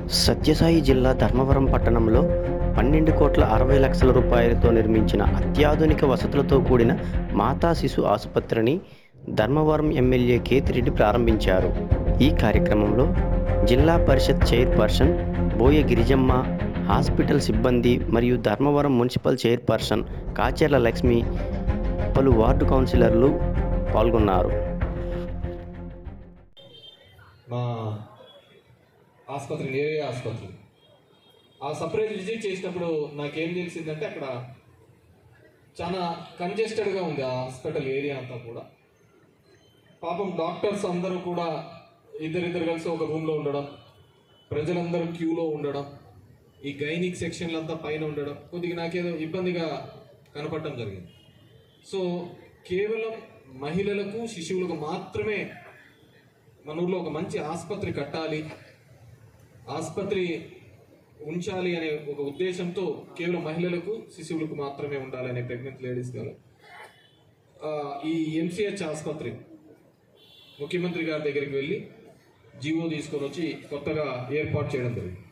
సత్యసాయి జిల్లా ధర్మవరం పట్టణంలో 12,60,00,000 రూపాయలతో నిర్మించిన అత్యాధునిక వసతులతో కూడిన మాతా శిశు ఆసుపత్రిని ధర్మవరం ఎమ్మెల్యే కేతిరెడ్డి ప్రారంభించారు. ఈ కార్యక్రమంలో జిల్లా పరిషత్ చైర్పర్సన్ బోయ గిరిజమ్మ, హాస్పిటల్ సిబ్బంది మరియు ధర్మవరం మున్సిపల్ చైర్పర్సన్ కాచెర్ల లక్ష్మి, పలు వార్డు కౌన్సిలర్లు పాల్గొన్నారు. మా ఆసుపత్రి ఏరియా ఆసుపత్రి ఆ సపరేట్ విజిట్ చేసినప్పుడు నాకేం తెలిసిందంటే అక్కడ చాలా కంజెస్టెడ్గా ఉంది ఆ హాస్పిటల్ ఏరియా అంతా కూడా. పాపం డాక్టర్స్ అందరూ కూడా ఇద్దరిద్దరు కలిసి ఒక రూమ్లో ఉండడం, ప్రజలందరూ క్యూలో ఉండడం, ఈ గైనిక్ సెక్షన్లంతా పైన ఉండడం కొద్దిగా నాకేదో ఇబ్బందిగా కనపడటం జరిగింది. సో కేవలం మహిళలకు శిశువులకు మాత్రమే మన ఊళ్ళో ఒక మంచి ఆసుపత్రి కట్టాలి, ఆసుపత్రి ఉంచాలి అనే ఒక ఉద్దేశంతో కేవలం మహిళలకు శిశువులకు మాత్రమే ఉండాలనే ప్రెగ్నెంట్ లేడీస్ గారు ఈ ఎంసీహెచ్ ఆసుపత్రి ముఖ్యమంత్రి గారి దగ్గరికి వెళ్ళి జీవో తీసుకొని వచ్చి కొత్తగా ఏర్పాటు చేయడం జరిగింది.